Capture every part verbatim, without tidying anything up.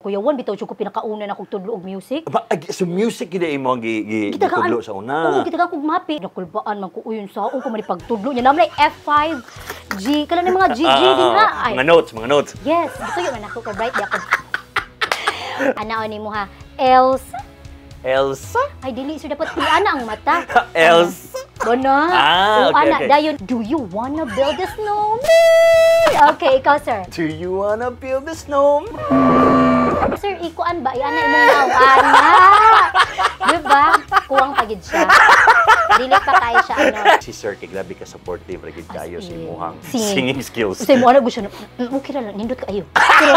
kuyawan bitaw jud ko pinakauna na kog tudlo og music. Ba, ag- so music gid imo ang gi, gi, gitudlo sa una. Oo, kita ka kog mapi. Nakulbaan man ko uyon sa ko man pagtudlo nya namlay F five G kala ni mga G G Ah, din ha. ah, mga notes, mga notes. Yes, gusto yun man ako ka bright di ako. Ana ni mo ha. Elsa. Elsa? Ay dili so dapat ana ang mata. Elsa? Bono. Ah, O, okay, ana, okay. dayon, do you wanna build a snowman? Okay, ikaw sir. Do you wanna build a snowman? Sir, ikuan ba? Iana imong naw, ana. Diba? Kuwang pagid siya. Dili pa kaya siya, ano. Si Sir, kay grabe ka supportive, ragid kayo As si in, Muhang singing. singing skills. Kasi mo, ano gusto na, "Mm, okay na lang, nindot ka ayo. Pero,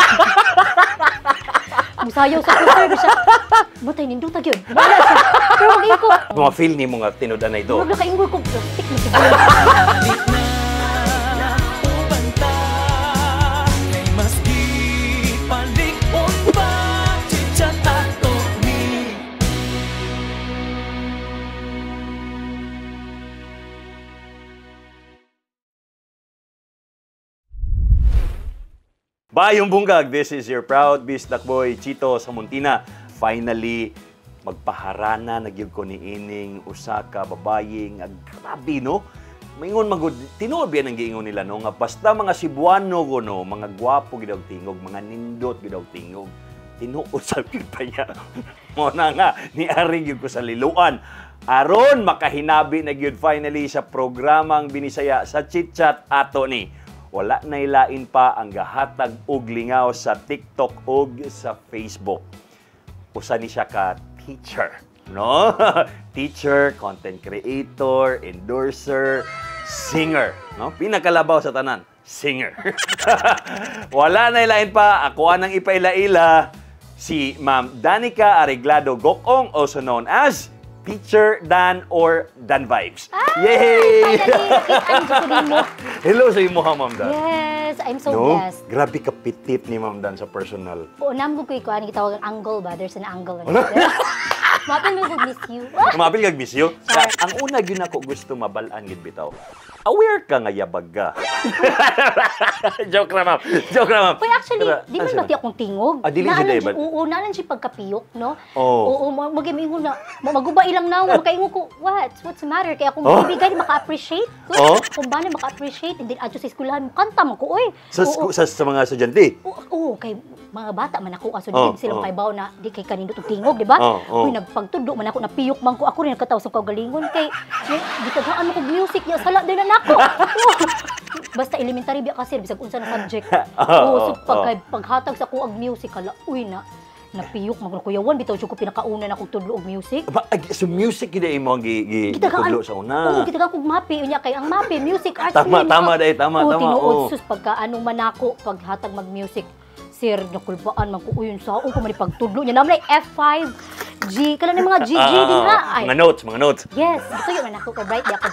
musayaw sa kuser siya. Matay, nindot ta yun. Wala siya. Pero mag-iko. Mga feel ni mo nga tinudan na ito. Murag nakainggoy ko, plastic na siguro. Bayong Bunggag, this is your proud Bisdak Boy, Chito sa Muntina. Finally, magpaharana, nagyug ko ni Ining, Usaka, babaying, ag grabe, no? Maingon magud, tinuod biyan ang giingon nila, no? Nga basta mga Cebuano ko, no? Mga gwapo gidaw tingog, mga nindot gidaw tingog. Tinuod sa pa niya. Mo na nga, niaring yun ko sa liluan. Aron, makahinabi na yun finally sa programang binisaya sa Chitchat ato ni. Wala na ilain pa ang gahatag og lingaw sa TikTok og sa Facebook. Usa ni siya ka teacher, no? Teacher, content creator, endorser, singer, no? Pinakalabaw sa tanan, singer. Wala na ilain pa, ako anang ipaila-ila si Ma'am Danica Areglado Gokong, also known as Teacher Dan or Dan Vibes. Ah, Yay! Finally, mo. Hello sa imo, Ma'am Dan. Yes, I'm so No? blessed. Grabe ka pitit ni Ma'am Dan sa personal. Oo, namgo ko ikaw, ano gitawag ang angle ba? There's an angle. Mapil mo ko miss you. Kumapil kag miss you. Sa- ang una gyud ako gusto mabalaan gid bitaw. Aware ka nga yabag ka. Joke na, Ma'am. Joke na, Ma'am. Well, actually, Pero, di ano man siya? bati akong tingog. Ah, dili Naalan siya, siya- David? Oo, naalan siya pagkapiyok, no? Oo. Oo, ma- mag-imingon na, ma- maguba ilang na, makaingon ko, what? What's the matter? Kaya kung Oh. bibigay, maka-appreciate. Oh. Kung ba na maka-appreciate, hindi adyo sa eskwelahan, kanta mo ko, oy. Sa, Oo, sa, sa mga estudyante. Oo, oo, kay mga bata man ako, aso Oh, di silang oh. kaibaw na di kay kanindot og tingog, di ba? Oh, oh. Uy, nagpagtudlo man ako, napiyok man ko, ako rin nagkataw sa kagalingon, kay di kaghaan mo kog music, ya sala din na nako. Basta elementary biya kasi, bisag unsa na subject. Oh, Oo, so oh, pag, oh. paghatag sa kuag music, hala, uy na, napiyok man ko, kuyawan, bitaw siya ko pinakauna na kog tudlo og music. Ba, ag- so music gid imo ang gi, gi, Kita ka gitudlo an- sa una. Oo, kita ka kog mapi unya kay ang mapi music arts. Tama, yun, tama, no? day, tama, Oo, tama, tinuod oo. sus pagka anong manako paghatag mag music. Sir, nakulbaan man ko uyon sa ko man pagtudlo niya namlay F five G kala ni mga G G Ah, din ha. ah, Ay, mga notes, mga notes. yes, gusto yun man ako ka bright di ako.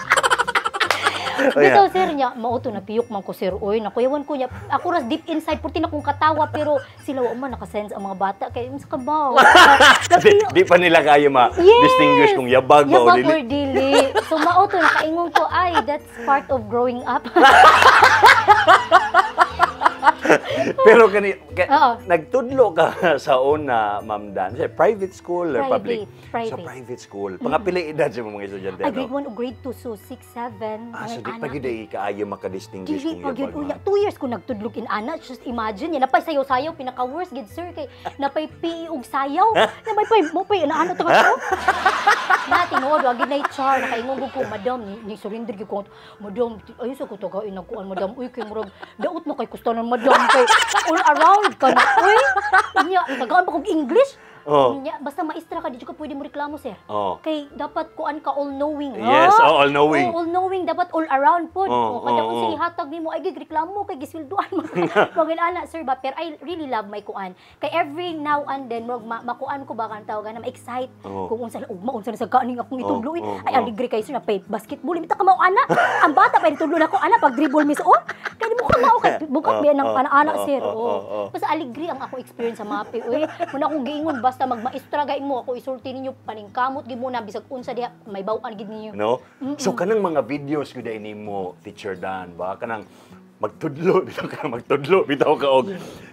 Oh, Dito yeah. sir niya, mauto na piyok man ko sir. Oy, nakuyawan ko niya. Ako ras deep inside puti na kong katawa pero sila wa man naka-sense ang mga bata kay unsa ka ba? di, di pa nila kayo ma-distinguish kung yabag ba o Yabag dili. or dili. So mauto nakaingon ko ay that's part of growing up. Pero kani ka- Oo. nagtudlo ka sa una, Ma'am Dan. Sa private school or public? Private, private. Sa private school. Pangapila edad sa mga estudyante. Ay, grade no? one o grade two, so six, seven. Ah, so mga di anak. pa gid ay kaayo makadistinguish Dili kung pa gyud yabag. unya. ma'am. Two years ko nagtudlog in ana. Just imagine, yan. Napay sayaw-sayaw, pinaka-worst gid sir. Kay napay P E ug sayaw. Napay pay, mo pay, inaano to ka to? Na, tinuod, wag gid na i-char. Nakaingon ko ko, madam, ni, ni surrender gid ko. Madam, ayun sa ko to gawin nagkuan, madam. Uy, kay murag, daot na kay kustanan, madam. Kay all around ka na. Uy, unya, tagaan pa kong English. Oh. Unya, basta maestra ka, di ka pwede mo reklamo, sir. Oh. Kay dapat kuan ka all-knowing. Yes, ha? oh, all-knowing. Oo, all-knowing, dapat all-around po. Oh, Oh, kada oh, kung oh. sige hatag nimo ay gireklamo kay gisweldoan mo. Magin ana sir ba, pero I really love my kuan. Kay every now and then murag ma makuan ko ba kan tawag na ma-excite Oh. kung unsa ugma unsa na sa kaning akong itudlo. Oh, oh, Ay oh. aligre kay sir na pay basketball imita ka mao ana. Ang bata pa itudlo na ko ana pag dribble miss on. Kay di mo ka mao kay bukat Oh, biya ng oh, ana oh, sir. oh, oh, Oh. oh. Basta aligre ang ako experience sa mapi. Uy, muna akong giingon basta magmaestra gay mo ako isulti ninyo paningkamot gid mo na bisag unsa diha may baw-an gid ninyo. No? So kanang mga videos ko dai nimo, Teacher Dan, ba kanang magtudlo dito ka magtudlo bitaw ka og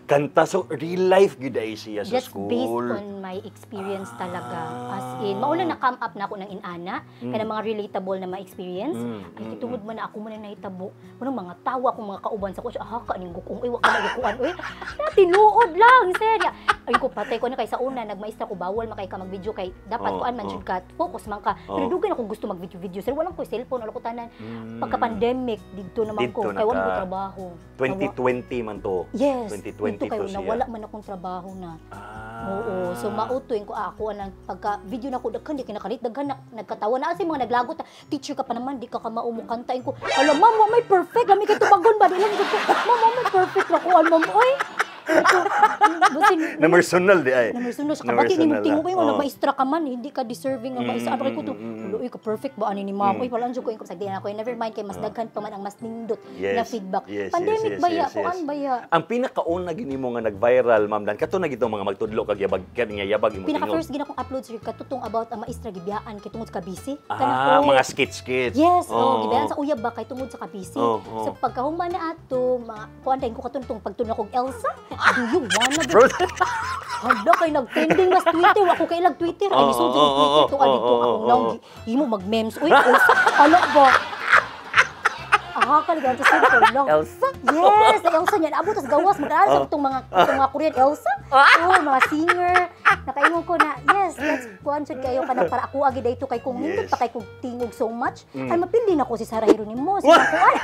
kanta. So, real life gid ay siya sa Just school. based on my experience talaga. As in, mauna na come up na ako ng inana, Mm. kaya mga relatable na mga experience. Mm, Ay, mm, kitungod man na ako man na nahitabo. Unang mga tawa akong mga kauban sa ko, ah, kaning gukong, ay, wak ka nagkukuan, uy, na, tinuod lang, serya. Ay, ko, patay ko na kay sa una, nagmaistra ko, bawal makay ka mag-video, kay dapat Oh, kuan man oh. jud ka, focus man ka. Oh. Pero dugan ako gusto mag-video-video, sir, walang ko cellphone, wala ko tanan. Mm. Pagka-pandemic, dito naman Dito ko, na kay wala ka. ko trabaho. twenty Nawa- twenty man to. Yes, twenty twenty dito kayo, to siya. nawala man akong trabaho na. Ah. Oo, so mautuin ko ah, ako anang pagka video na ko daghan di kinakalit daghan na, nagkatawa na kasi mga naglagot na, teacher ka pa naman di ka ka maumukantain ko. Alam ma'am, wa may perfect lami kay tubagon ba di lang gud ko. Ma'am, wa may perfect ra ko an ma'am oy. Ito, busin Na personal di ay. na mersuno sa Na kabati ni personal tingo na. ko yung Oo. maestra ka man hindi ka deserving nga maestra ano kay ko to. Mm, mm, mm. Ulo ka perfect ba ani ni ma'am? Mm. Oy, wala jud ko yung sagdi na ko. Never mind kay mas daghan pa man ang mas nindot Yes, na feedback. yes, yes, Pandemic yes, baya yes, ko yes. an baya. Ang pinakauna gini mo nga nag-viral, ma'am Dan, kato na gito mga magtudlo kag yabag kani nga yabag imo Pinaka tingog. first gina kong upload sir katutong about ang maestra gibiyaan kay tungod sa kabisi. Ah, mga skits-skits. Yes, Oo, oh, gibayan oo. sa uyab ba kay tungod sa kabisi. Oo, oo. So pagkahuman na ato, mga kuantayin ko katutong pagtuna kog Elsa. Do you wanna be? Bro. Hala kay nag-trending mas Twitter, ako kay lag Twitter. Ay Oo, lisod oo, yung Twitter oo, to ali to oo, akong oo, lang oo. imo mag-memes. Uy, Elsa, hala ba? Ah, kaligan sa cellphone lang. Elsa? Yes, sa Elsa niya. Naabot tas gawas. Mag-aaral sa itong mga, itong mga Korean Elsa. Oh, mga singer. Nakaingon ko na, yes, let's kuhan sud kayo kana para ako agi dayto kay kung nindot Yes. pa kay kog tingog so much. Mm. Ay mapili na ko si Sarah Geronimo. Si kuan.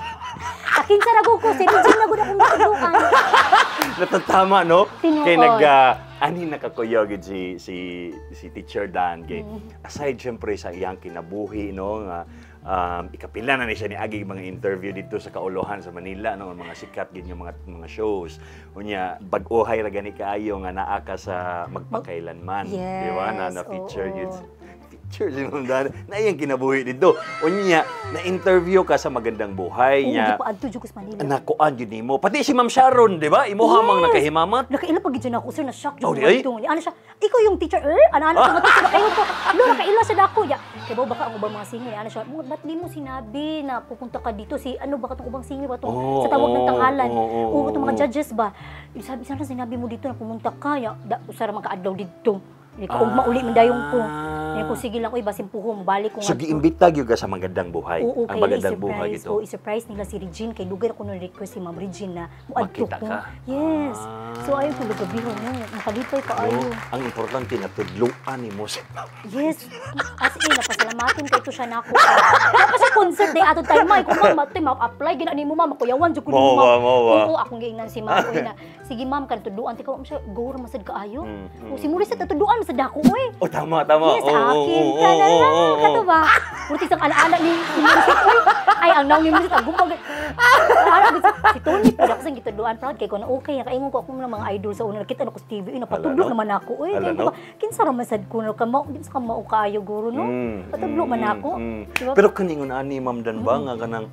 Akin sa rago ko, si Regine na gud akong matuluan. Natatama, no? Tinuod. Kay nag uh, ani nakakuyaw gid si si si Teacher Dan kay Mm. aside syempre sa iyang kinabuhi no nga um, ikapila na ni siya ni agi mga interview dito sa Kauluhan sa Manila no mga sikat gid nga mga mga shows unya bag-ohay ra gani kaayo nga naa ka sa magpakailanman di ba na na feature oo. yun feature si Ma'am Dan na iyang kinabuhi dito unya na interview ka sa Magandang Buhay Oo, nya di pa adto jud ko sa Manila. nakuan jud nimo pati si Ma'am Sharon di ba imuha mang Yes. nakahimamat. Nakaila pag gid ako sir na shock Oh, jud di ay? ko ano siya ikaw yung teacher er ano ano ko teacher kayo ko lo nakaila sa dako ya kay ba baka ang ubang mga singer ano siya mo ba't di mo sinabi na pupunta ka dito si ano ba katong ubang singer ba tong Oh, sa tawag ng oh, tanghalan oh, oh, o katong mga oh. judges ba sabi sana sinabi mo dito na pumunta ka ya da usara man kaadlaw dito ni ka ugma uli man dayon ko ni ko sige lang oy basin puho mo balik ko So, nga- giimbita gyud ka sa Magandang Buhay. Oo, Ang kaya Magandang Buhay i-surprise, gito. oo, i-surprise nila si Regine. Kay lugar ako nung request si Ma'am Regine na muadto Makita ko. ka. Yes. Ah. So, ayun ko, lugabihon mo. Makalipay ka, No? ayun. Ang importante na tudluan ni mo si Yes. As in, napasalamatin kay ito siya na ako. Wala pa siya concert day ato tayo, Ma'am. Kung ma'am, ito, ma-apply, gina ni mo, Ma'am. Makuyawan, dyan ko ni mo, Mawa, Ma'am. mawa. Oo, akong gainan si Ma'am. Uy, na, sige, Ma'am, kan tudluan. Tika, Ma'am, siya, go ra masad ka ayo. Mm, mm, O, si Maurice, tudluan, masad ako, uy. Oh, tama, tama. Yes, Oo, oo, akin oo, ka na oo, lang. oo, Kato oo. ba? Puti isang alaala ni ni Music. Uy, ay, ang naong ni Music. Ang gumpag. Alaala, si Tony, pwede ako sa gitudluan. Proud kay ko na okay. Nakaingon ko ako ng mga idol sa una. Nakita na ko sa T V. Uy, napatudlo Ala, no? naman ako. Uy, Ala, kaya ko no? ba? Kinsa ra masad ko na kamao. Di sa kamao kaayo, guro, no? Mm, Patudlo man mm, ako. mm. Diba? Pero kaningon ani Ma'am Dan ba nga kanang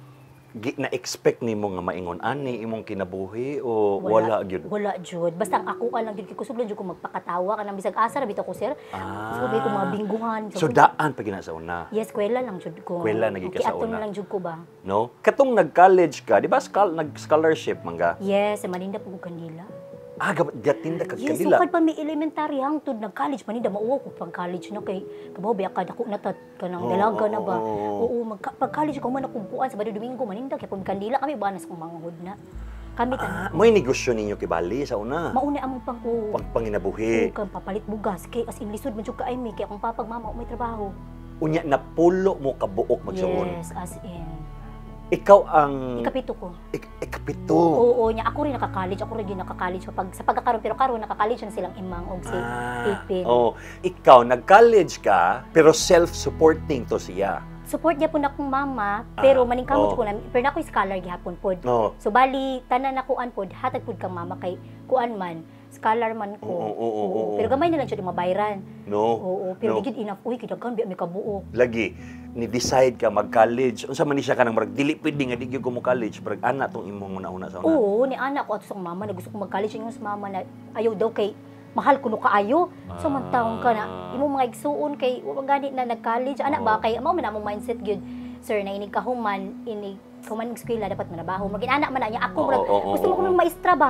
gi- na-expect nimo nga maingon ani imong kinabuhi o wala gyud? Wala, Jud. Basta ang ako ka lang, Jud. Kusog lang, Jud, ko magpakatawa ka ng bisag asa, rabito ko, sir. Ah. So, may ko mga bingguhan. So daan pa gina sa una. Yes, kwela lang, Jud ko. Kwela, naging ka Okay, sa ato una. na lang, Jud ko ba? No? Katong nag-college ka, di ba skal nag-scholarship man ka? Yes, sa Maninda po ko kanila. Ah, gabat gatinda kag Yes, kanila. sukad pa may elementary hangtod nag college man nida mauwa ko pag college no kay kabaw biya ka dako na tat kanang Oo, dalaga na ba. oo, oo. Oo, mag pag college ko man ako buwan sa Sabado Domingo maninda kay pag kandila kami banas kong mga hudna. Kami tanan. Ah, may negosyo ninyo kibali sa una. Mauna among pang ko. Pag panginabuhi. kan papalit bugas kay as in lisod man jud ka ay mi kay akong papag mama may trabaho. Unya napulo mo kabuok magsuon. Yes, as in. Ikaw ang Ikapito ko. ik ikapito. Oo, nya ako rin naka-college, ako rin din naka-college pag sa pagkakaroon pero karon naka-college na silang imang og si Pipin. oh, ikaw nag-college ka pero self-supporting to siya. Support niya po na akong mama, pero Ah, maningkamot oo. ko na, pero na ako scholar gihapon pod. No. So bali tanan na kuan pod, hatag pod kang mama kay kuan man, scholar man ko. Oo, oo, oo, oo. Pero gamay na lang siya mabayran. No. Oo, pero no. digid enough uy kidagan biya mi kabuo. Lagi ni decide ka mag-college. Unsa man ni siya kanang marag dili pwede nga di gyud ko mo college, marag ana tong imong una-una sa una. Oo, ni ana ko ato sa mama na gusto ko mag-college ingon sa mama na ayaw daw kay mahal kuno kaayo. So man taon ka na imo mga igsuon kay wa gani na nag-college ana ba Oo. kay mao man among mindset gyud. Sir na inig kahuman inig kuman og eskwela dapat manabaho. Magin ana man na niya ako Oo, murag oo, oo, gusto mo oo. kuno maestra ba.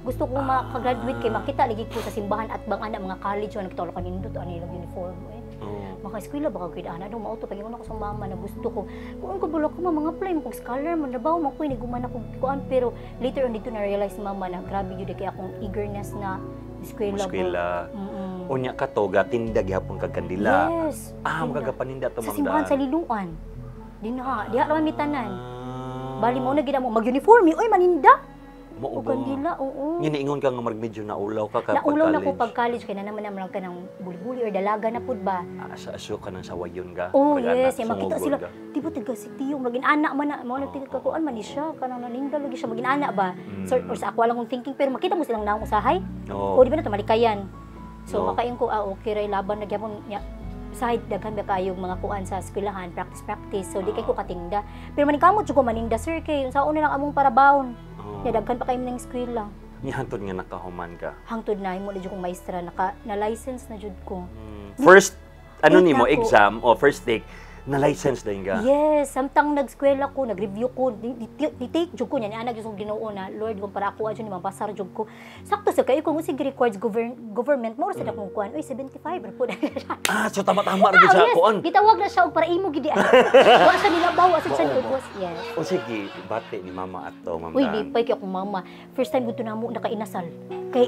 gusto ko maka-graduate kay makita lagi ko sa simbahan at bang ana mga college man kita kan indot ani lang uniform eh. Oh. Maka eskwela baka gid ana do mauto pagingon ako sa mama na gusto ko. Kung ko bulo ko mga apply mo kog scholar man trabaho man ko ni guman ako kuan pero later on dito na realize mama na grabe gyud kay akong eagerness na eskwela. Eskwela. Mm. Unya ka to gatinda gyapon kag kandila. Yes. Ah, magagapaninda to Sa ma'am. simbahan sa Liluan. Di na, diha ra mi tanan. Bali mo na gid mo mag-uniform, oy maninda. Mo O kandila, oo. Nga ingon ka nga mag medyo naulaw ka ka Naulaw na ko pag-college. pag college kay na naman naman ka ng buli-buli or dalaga na pud ba. Ah, sa aso ka nang sawayon ka. Oh Pag-anak, yes, yung makita sumugod sila. ka. Di ba tiga si Tiyo, maging anak man na, mo na tiga kakuan man ni siya, kanang naninda lagi siya maging anak ba. Mm. So or sa ako lang kong thinking pero makita mo silang naong usahay. Oo. O di ba na to malikayan. So Oo. makain ko ah okay ray laban na gyapon nya side daghan ba kayo mga kuan sa eskwelahan practice practice so di kay ko katingda pero manikamot jud ko maninda sir kay sa una lang among parabawon Oo. nya daghan pa kay ning eskwela Nihantod nga nakahuman ka. hangtod na imo na jud kong maestra naka na license na jud ko. Mm. First, ano Take nimo ako. exam o first take, na license din ka? Yes, samtang nag-eskwela ko, nag-review ko, ni-take jud ko niya, ni anak jud kong Ginoo na, Lord, kung para ako adyo ni mapasar jud ko. Sakto sa kayo kung sige records govern, government mo sa dakong kuan, oy seventy-five ra pud. Ah, so tama-tama rin sa yes, kuan. gitawag na siya og para imo gid. Wa sa nila bawa sa sa Oo, ubos. Yes. O sige, bate ni mama ato, ma'am Uy, Dan. di pa kay akong mama. First time gud namo nakainasal. Kay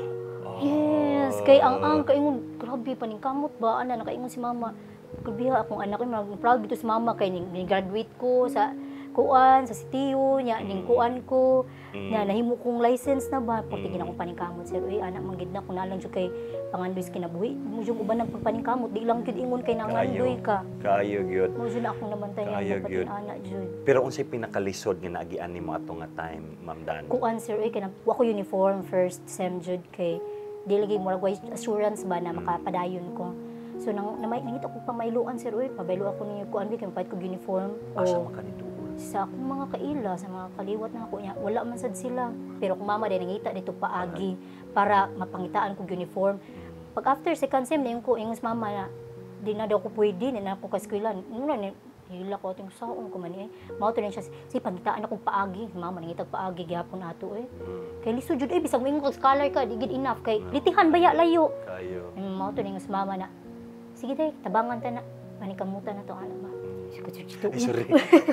yes, kay ang ang kaingon grabe paningkamot ba ana nakaingon si mama. Grabe ha, akong anak ko mag proud dito si mama kay ning graduate ko sa kuan sa sitiyo nya ning kuan ko Mm. na nahimo kong license na ba porti gina ko paningkamot sir uy anak manggid na ko nalang jud kay pangandoy sa kinabuhi mo jud uban ng pagpaningkamot di lang jud ingon kay nangandoy ka Kayo gyud. mo jud na akong nabantay Kayo, nga gyud. pati anak jud Pero unsay pinakalisod nga naagian nimo ato nga time, ma'am Dan? kuan sir uy kay wa ko uniform first sem jud kay di lagi mo way assurance ba na makapadayon ko. So nang namay nangita ko pamayloan sir uy, pabaylo ako ninyo kuan bi kay mapait ko uniform Asa o makanituon? sa akong mga kaila sa mga kaliwat na ako niya wala man sad sila. Pero kung mama din nangita dito paagi para mapangitaan ko uniform. Pag after second sem na yung ko ingon sa mama na di na daw ko pwede na ako ka eskwela. Nuna ni hila ko ating saon ko man eh. Mao to rin siya si pangitaan akong paagi. Mama nangita paagi gyapon ato eh. Mm. Kay lisod jud eh bisag moingon kag scholar ka di gid enough kay litihan baya layo. Kayo. Mm, mao to ning sa mama na. Sige day, tabangan ta na. Manikamutan na to ano ba. Sige chito. Ay, sorry.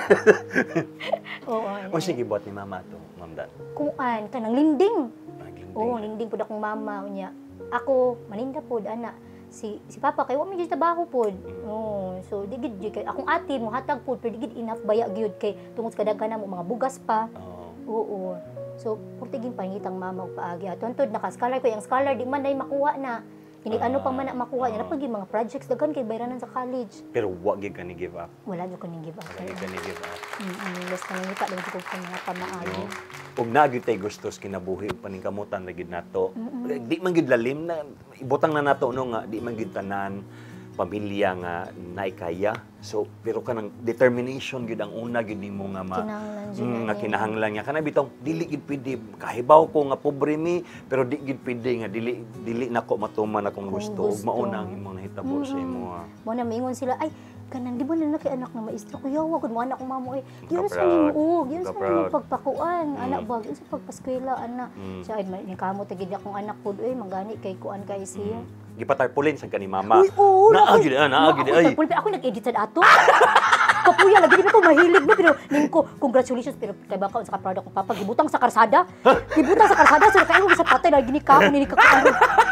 Oo. O sige, buhat ni mama to, ma'am Dan. Kuan kanang linding. Naglinding. Oo, linding pud akong mama unya. Ako maninda pud ana. Si si papa kay wa mi gyud trabaho pud. Oo, so di gid gyud kay akong ate mo hatag pud pero di gid enough baya gyud kay tungod sa kadaghan mo mga bugas pa. Oo. Oo. So, purtigin pangitang mama og paagi. At tuntod naka-scholar ko, yung scholar di man na makuha na. Kini ano pa man na makuha niya, napag yung mga projects daghan kay bayranan sa college. Pero wag gyud ka ni give up. Wala jud ko ning give up. Wag gyud ka ni give up. Mm, basta nangita din ko sa mga pamaagi. No? Ug na gyud tay gustos kinabuhi ug paningkamutan ra gyud nato. Di man gyud lalim na ibutang na nato no nga di man gyud tanan pamilya nga naikaya. So pero kanang determination gyud ang una gyud nimo nga ma Kinahanglan jud Mm, na nga ni. kinahanglan niya kana bitong dili gid pwede kahibaw ko nga pobre mi pero di gid pwede nga dili dili nako matuman akong Kung gusto ug gusto. mauna ang imong nahitabo sa Mm. imo. ah. Mo na mingon sila, ay kanang di ba na kay anak na maestro ko yawa gud mo anak ko mamo eh. Yun sa Ka-proud. nimo, yun sa Ka-proud. nimo pagpakuan, Mm. anak bag, yun sa pagpaskwela ana. Mm. Siya ay ni kamo tigid akong anak pud eh mangani kay kuan kay siya. Gipatarpulin sa kani mama. Uy, oo. Naagi na, naagi na, ay. Ako, ako nag-edit sa ato. Kapuya, lagi na ko mahilig na. Pero, ning ko, congratulations. Pero, kay baka, sa ka-proud ako, papa, gibutang sa karsada. Gibutang sa karsada. So, kayo sa patay, lagi ni ka, nini ka kaano.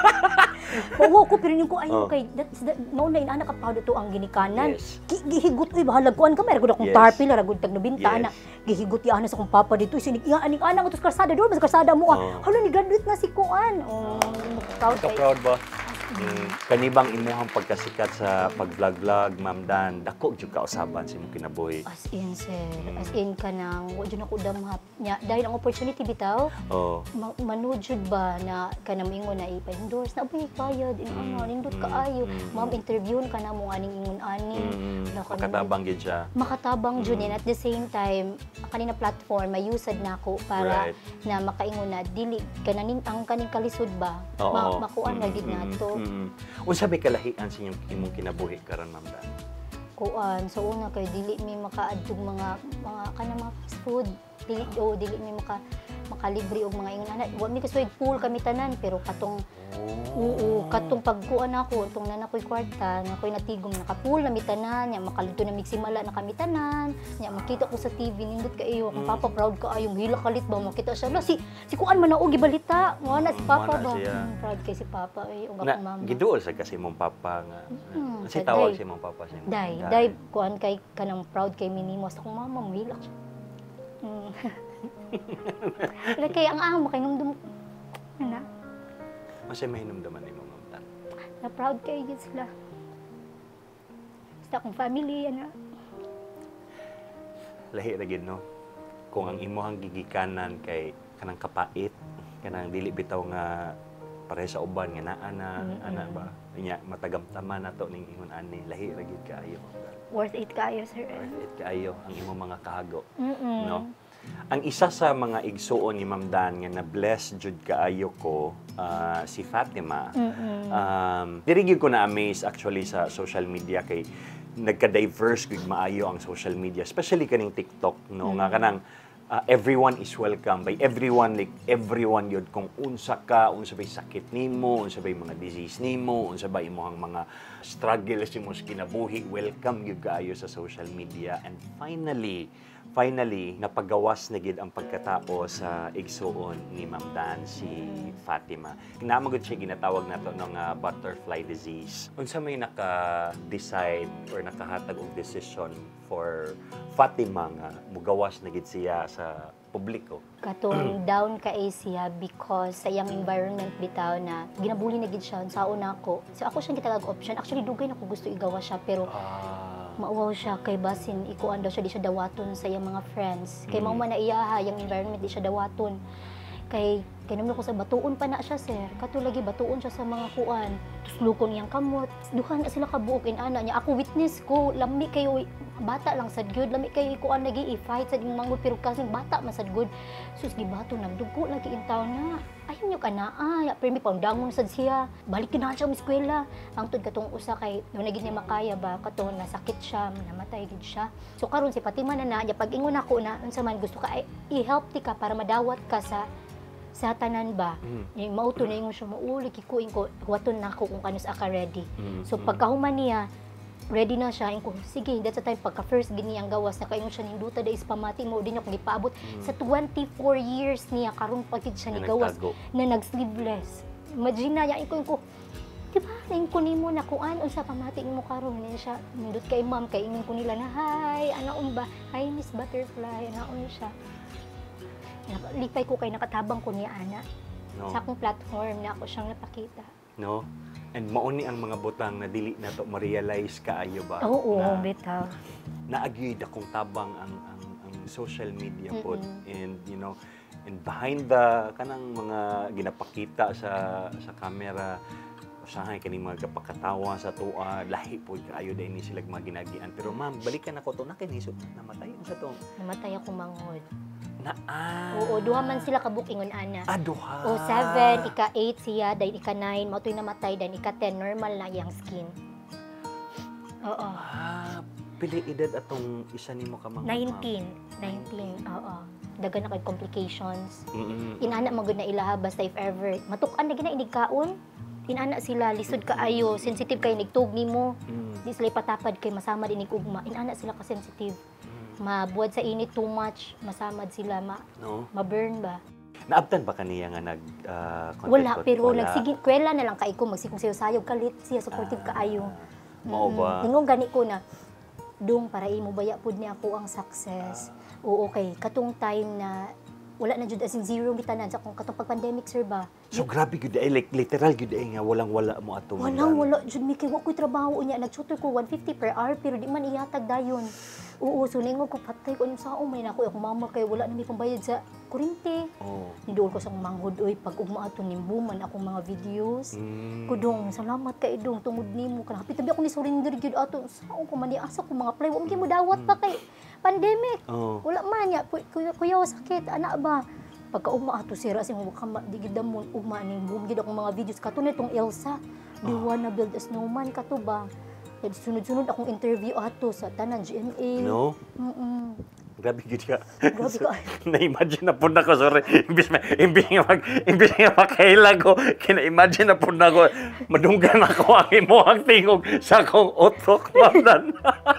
Oo ko, pero ning ko, ayaw Oh. kay, that, that, mauna ina, naka-proud ito ang ginikanan. Yes. Gi- Gihigot, uy, bahalag ko, ka, mayroon akong Yes. tarpil, ragod tag nabinta, Yes. na. Gihigot yan sa akong papa dito. Sinig, iya, aning anak, ito sa karsada, doon, sa karsada mo, ah. Oh. Hala, ni-graduate na si Kuan. Oh, proud kay. Ka-proud ba? Mm. Kanibang imuhang pagkasikat sa pag-vlog-vlog, Ma'am Dan, dako jud ka usaban sa imong kinabuhi. As in, sir. As in ka nang, wa dyan ako damhap niya. Dahil ang opportunity bitaw, Oh. ma- manood jud ba na kanang ingon na ipa-endorse na abay bayad in ano nindot kaayo Mm. ma'am interviewon ka na mo aning ingon ani Mm. na kanang- Makatabang gid siya. makatabang jud yan at the same time kanina platform may usad na ako para Right. na makaingon na dili kananing ang kaning kalisod ba Oo. ma- makuan na Mm, gid mm, nato mm. Unsa may kalahian sa inyong imong kinabuhi karon, Ma'am Dan? kuan so una kay dili mi makaadtog mga mga kanang mga fast food dili o dili mi maka makalibre og mga ingon ana. Wa mi kasuig pool kami tanan pero katong Oh. oo, katong pagkuan ako, tong nana ko'y kwarta, nga ko'y natigom nakapool na mitanan, nya makalito na migsimala na kami tanan, nya makita ko sa T V nindot kaayo, kung Mm. papa proud ka ayong hila kalit ba makita siya. La si si kuan man og gibalita, nga na si Mm, papa wala ba. siya. Mm, proud kay si papa ay ug Na, ako mama. giduol sa kasi mong papa nga. Mm, Kasi sa tawag day. si mong papa siya. Day, day kuan kay kanang proud kay minimo sa akong mama, mahila siya. Mm. Wala kay ang amo kay nung na Masay mahinumdaman ni mo, Ma'am Tan. na proud kay gid sila. Sa akong family ana. Lahi ra gid no. Kung ang imuhang gigikanan kay kanang kapait, kanang dili bitaw nga pare sa uban nga naa na Mm-mm. ana ba. Nya matagamtaman nato ning ingon ani, lahi ra gid kaayo. Worth it kayo, sir. Worth it kaayo ang imong mga kahago. Mm-mm. No? Ang isa sa mga igsuon ni Ma'am Dan nga na blessed jud kaayo ko ah, si Fatima. Mm-mm. Um, diri gyud ko na amaze actually sa social media kay nagka-diverse gyud maayo ang social media, especially kaning TikTok no nga kanang ah, everyone is welcome by everyone, like everyone yun kung unsa ka, unsa bay sakit nimo, unsa bay mga disease nimo, unsa bay imong mga struggles nimo sa kinabuhi, welcome gyud kaayo sa social media. And finally finally napagawas na gid ang pagkatao sa igsuon ni Ma'am Dan si Fatima. Kinamagod siya ginatawag nato ng uh, butterfly disease. Unsa may naka-decide or nakahatag og decision for Fatima nga mugawas na gid siya sa publiko? Katong down ka siya because sa iyang environment bitaw na ginabuli na gid siya sa una ko. So ako siyang gitagag option. Actually dugay na ko gusto igawa siya pero Ah, mauwaw siya kay basin ikuan daw siya di siya dawaton sa iyang mga friends. Kay Mm. mao man na iyaha yung environment di siya dawaton. Kay kay naman ko sa batuon pa na siya sir. Kato lagi batuon siya sa mga kuan. Tuslukon iyang kamot. Duha na sila kabuok in ana niya. Ako witness ko lami kayo bata lang sad gyud lami kay kuan lagi i-fight sa imong mangod pero kasi bata man sad gyud. Sus gibato nagdugo lagi in taon na. Ayaw niyo ka na, ah, pero may pandangon sad siya. Balik na siya sa eskwela. Ang tud katong usa kay, nung naging niya makaya ba, katong nasakit siya, namatay gid siya. So karon si Fatima na na, pag ingon ako na, unsa man gusto ka, ay, i-help ti ka para madawat ka sa sa tanan ba. Mm. Yung mauto na ingon siya, mauli, kikuin ko, waton na ako kung kanus aka ready. Mm, So mm. pagkahuman niya, ready na siya, ko, sige, that's the time, pagka first gini ang gawas, nakaingon siya ng duta da is pamati mo, din ako gipaabot. Sa twenty-four years niya, karong pagkid siya ni Na gawas, nagtago. na nag-sleeveless. Imagine na, yain ko, ko, di ba, nain ko nimo na kuan, unsa pamati mo karon niya siya, nindot kay ma'am, kay ingon ko nila na, hi, anaon ba, hi, Miss Butterfly, anaon siya. Lipay ko kay nakatabang ko niya, ana. No. Sa akong platform na ako siyang napakita. No? And mauni ang mga butang na dili na to ma-realize kaayo ba? Oo, na, bitaw. Naagid akong tabang ang ang, ang social media po Mm-mm. and you know and behind the kanang mga ginapakita sa sa camera usahay kaning mga kapakatawa sa tuwa lahi po kaayo din ni sila mga ginagian pero ma'am balikan ako to na kay nisod namatay sa to Namatay ako manghod. na ah Oo, duha man sila kabukingon ana. ah, duha. O seven, ika eight siya, then ika nine, matoy namatay, then ika ten, normal na iyang skin. Oo. Ah, pili edad atong isa nimo ka mga nineteen. nineteen, oo. Dagan na kay complications. Mm-mm. Inana magud na ilaha basta if ever. Matukan na gina inigkaon. Inana sila, lisod kaayo, sensitive kay nigtug nimo. Mm. Di sila patapad kay masama din ugma. Inana sila ka sensitive. Mabuwad sa init too much, masamad sila, ma No? ma-burn ba? Naabtan ba kaniya nga nag ah, content Wala, ko? pero Wala. nagsige, kwela na lang kay ko, magsikong sayo sayog kalit siya, supportive kaayo. Mao ba? Ingong gani ko na, dong para imo baya pud niya ako ang success. Oo, okay. Katong time na, wala na jud as in zero bitanan sa kung katong pag-pandemic, sir ba? So grabe gud ay like literal gud ay nga walang wala mo ato Walang wala jud mi kay wa ko'y trabaho niya, nagtutor ko one fifty per hour, pero di man iyatag dayon. Oo, so ningon ko patay ko ano sa umay na ako, ako mama kay wala na mi pambayad sa kuryente. Oh. Nidool ko sa manghod, oy, pag ugma ato nimbuman akong mga videos. Mm. Kudong, salamat kay dong tungod nimo kana. Hapit tabi ako ni surrender gyud ato. Sao ko man asa ko mga play, wa mo dawat pa kay pandemic. Oh. Wala man nya, kuya kuya sakit ana ba. Pagka ugma ato sira sing wa kama digid damon ugma ning boom gid akong mga videos kato nitong Elsa. Do you wanna build a snowman kato ba? Kaya sunod-sunod akong interview ato sa tanan G M A. No? Mm-mm. Grabe gid ka. Grabe ka. Na-imagine na po na ko, sorry. Imbis, ma- imbis nga mag, imbis nga makailag ko, kina-imagine na po na ko, madunggan ako ang imuhang tingog sa akong utok, mamdan.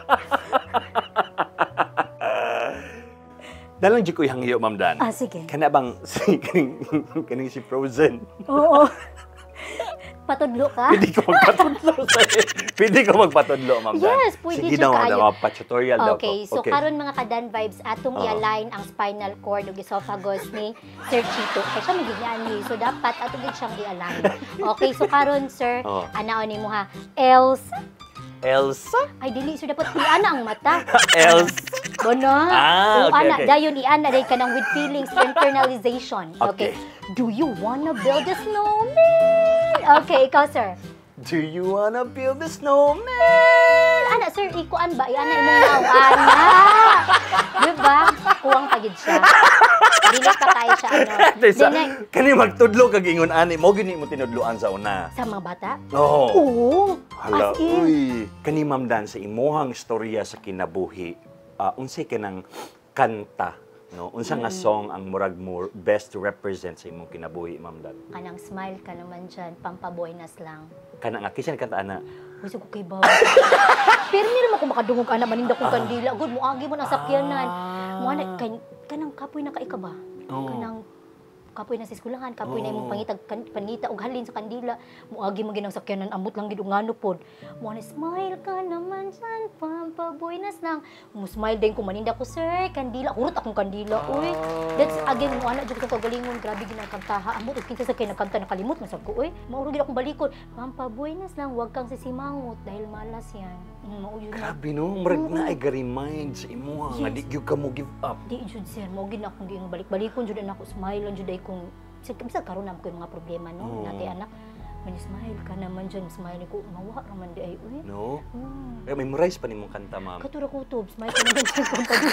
Dalang di ko yung hangyo, mamdan. Ah, sige. Kana bang, si, kaning, kaning si Frozen. Oo. Patudlo ka? Pwede ko magpatudlo sa'yo. Pwede ko magpatudlo, ma'am Dan. Yes, pwede Sige siya daw, kaayo. daw, pa-tutorial daw ko. Okay, so karon mga kadan vibes, atong Oo. i-align ang spinal cord ug esophagus ni Sir Chito. Kaya siya magiging ni. So dapat atong gid siyang i-align. Okay, so karon sir, Oo. anaon nimo ha. Elsa. Elsa? Ay dili so dapat i-ana ang mata. Elsa? Bono. Ah, okay, ana, okay. dayon i-ana day ka ng with feelings internalization. Okay. Okay. Do you wanna build a snowman? Okay, ikaw sir. Do you wanna build a snowman? Ana, sir, ikuan ba? Iana imong naong ana. Diba? Kuwang pagid siya. Dili pa kayo siya, ano. Sa, Dinay- kani magtudlo kag ingon ani mo gini mo tinudloan sa una. sa mga bata? Oo. Oo. Hala, As in. uy. Kani Ma'am Dan sa imuhang storya sa kinabuhi, uh, unsay kanang kanta, no? Unsa nga song ang murag mo best represent sa imong kinabuhi, Ma'am Dan? Kanang smile ka naman dyan, pampaboynas lang. Kana nga kisan kanta ana. Gusto ko kay bawa. Pero hindi naman ako makadungog ana maninda kong kandila. Good, muagi mo ng sakyanan. Ah. Mo na kan kanang kapoy na kaika ba? Oo. Kanang kapoy na sa eskwelahan, kapoy na imong Oo. pangitag kan, panita og halin sa kandila. Muagi mo ginang sakyanan, ambot lang gid og ngano pod. Mo na smile ka naman dyan, pampaboynas lang. Mo smile din ko maninda ko, sir, kandila. Kurot akong kandila, uy. That's again mo ana jud ko kagalingon, grabe ginang kantaha. Ambot og kinsa sa kay nagkanta nakalimot man sad ko, uy. Mauro gid akong balikod. Pampaboynas lang, wag kang sisimangot dahil malas yan. Mm, mao yun na. Grabe no, murag na ay ga-remind sa imo nga Yes. di gyud ka mo give up. Di jud sir, mo gid akong giing balik-balikon jud na ako, smile lang jud ay kung sa kimsa karon na ko yung mga problema no, Oo. nati anak. Man smile ka naman dyan, smile ko, mawa raman di ay uy. No? Hmm. Eh, memorize pa nimong kanta, Ma'am. Katura ko tub, smile ka naman dyan kung pag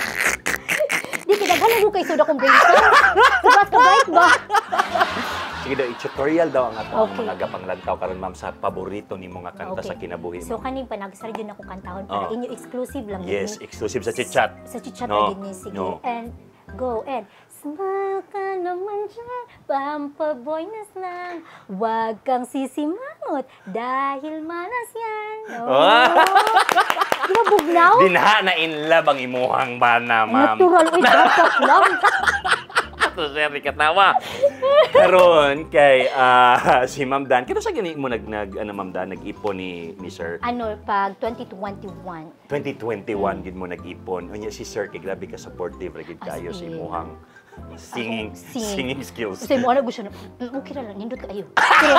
Di kinaghalan ko kay soda kong brain Sabat ka bait ba? Sige daw, i-tutorial daw ang ato Okay. mga gapanglantaw karon ma'am sa paborito ni mga kanta Okay. sa kinabuhi So mo. kaning panagsara yun ako kantahon para Oh. inyo exclusive lang Yes, yun. exclusive sa chit-chat. Sa chichat No, na din ni sige. no. And go and smile ka naman dyan, pampaboynas lang. Huwag kang sisimangot dahil malas yan. Oh. Di ba bugnaw? Dinha na in love ang imuhang bana, ma'am. Natural, uy, dapat lang. Ito, sir, katawa. Karon kay ah, si Ma'am Dan, kino sa gani mo nag, nag ano Ma'am Dan, nag-ipon ni ni Sir? Ano, pag twenty twenty-one, twenty twenty-one gid mo nag-ipon. Unya si Sir kay grabe ka supportive ra gid As kayo sa in. imuhang singing Ako, singing. singing skills. kasi mo ano gusto na, "Mm, okay na lang, nindot ka ayo. Pero,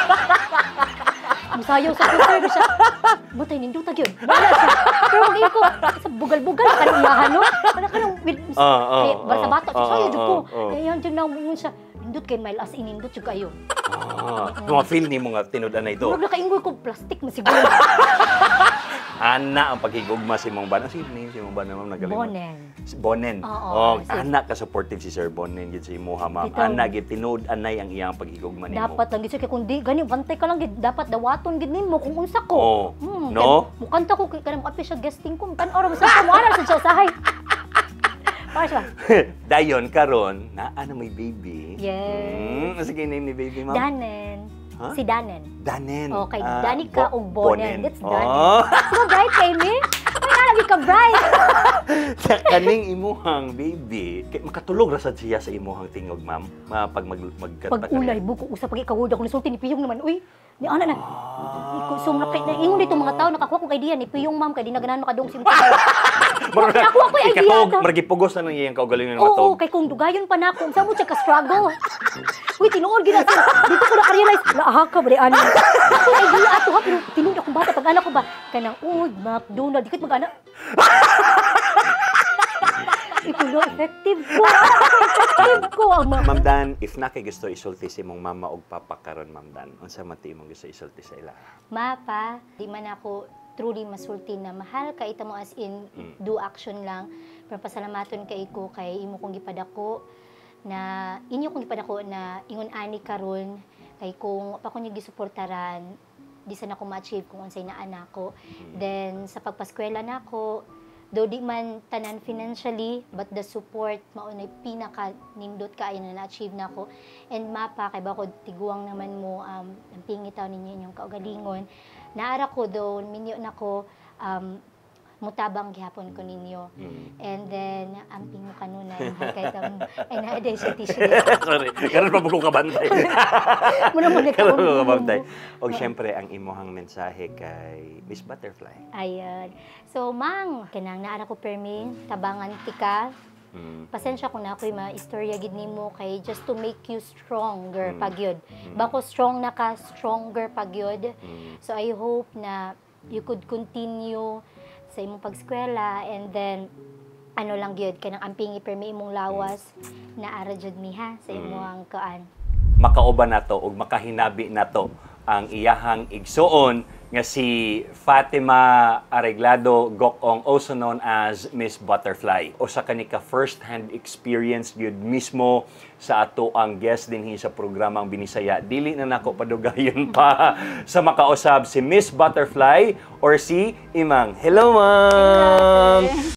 musayaw sa computer siya. Butay, nindot ta yun. Wala siya. Pero mag ko, sa bugal-bugal, kanang iyahan, no? Wala ka nang, Ah, ah, eh, basta ah, bata, ah, sayo, dyan ko. ah, ah. Eh, yan, dyan lang, mo siya. Nindot kay Mile, as in, nindot siya kayo. Ah, mga feel ni mo nga tinud-an na ito. Murag na kaingoy ko, plastic mo siguro. Ana ang paghigugma si mong bana. Sige name si mong bana ma'am nagalimot. Bonen. Si Bonen. Oo, Oh, si- ana ka supportive si Sir Bonen gid si imuha ma'am. Ito. Ana gid tinud anay ang iyang paghigugma nimo. Dapat lang, gid, kay kung di, gani, bantay ka lang, gid, dapat dawaton, gid nimo kung unsa ko. Oo. Hmm, No? kay- Mukanta ko, kay kanang api siya guesting ko, tan ora sa kumuara sa siya usahay. Para siya. Dayon karon na ana may baby. Yes. Hmm, sige name ni baby ma'am. Danen. Ha? Si Danen. Danen. Okay, Ah, Danica Bo- o Bonen. That's Danen. Oh. So bright kay me. Ay, nalabi ka bright. Kaning imuhang baby, kay makatulog ra sad siya sa imuhang tingog ma'am. Ma pag mag magkanta Pag ulay, buko usap pag ikaword ako nisulti ni Piyong naman. Uy, ni ana na. Ah. So, na, ingon dito mga tao, nakakuha kong idea ni Piyong ma'am, kay di na ganahan makadong si Mutay. Marag Nakuha ko yung idea to. Margipugos na nang iyang kaugalingon ng Oo, matog. kay kung dugayon pa na ako, saan mo siya ka-struggle? Uy, tinuod gina siya. Dito ko na-realize, laaha ka, bali ano. Ako na idea ato ha, pero tinuod akong bata, pag anak ko ba, kanang, uy, McDonald, di kahit mag-anak. Ito no, effective ko. Effective ko. Ang mga... Ma'am Dan, if na kay gusto isulti si mong mama og papa karon Ma'am Dan, unsa man ti imong gusto isulti sa ila? Mapa, di man ako truly masulti na mahal ka ita mo as in Mm. do action lang. Pero pasalamaton kay ko kay imo kong gipadako na inyo kong gipadako na ingon ani karon kay kung pa ko niya gisuportaran di sana ko ma-achieve kung unsay naa nako. Then sa pagpaskwela nako do di man tanan financially, but the support mao na pinaka nindot kaayo na na-achieve nako. And mapa kay bako tiguang naman mo um ang pingitaw ninyo inyong kaugalingon. Naara ko do minyo nako um mutabang gihapon ko ninyo. Mm. And then amping mo kanunay kay tam ay na day sa tissue. Sorry, karon pa ko kabantay. Muna mo Karon ko kabantay. Og syempre ang imuhang mensahe kay Miss Butterfly. Ayun. So, mang, kanang naara ko permi, tabangan tika. Mm. Pasensya ko na ako'y ma-istorya gid nimo kay just to make you stronger Mm. pagyud. Mm. Bako strong na ka, stronger pagyud. Mm. So, I hope na you could continue sa imong pagskwela and then ano lang gyud kanang ampingi permi imong lawas na ara jud mi ha sa imong kaan. Makauban nato ug makahinabi nato ang iyahang igsuon nga si Fatima Areglado Gokong, also known as Miss Butterfly. Usa ka ni ka first-hand experience gyud mismo sa ato ang guest dinhi sa programang Binisaya. Dili na nako padugayon pa sa makausab si Miss Butterfly or si Imang. Hello, ma'am!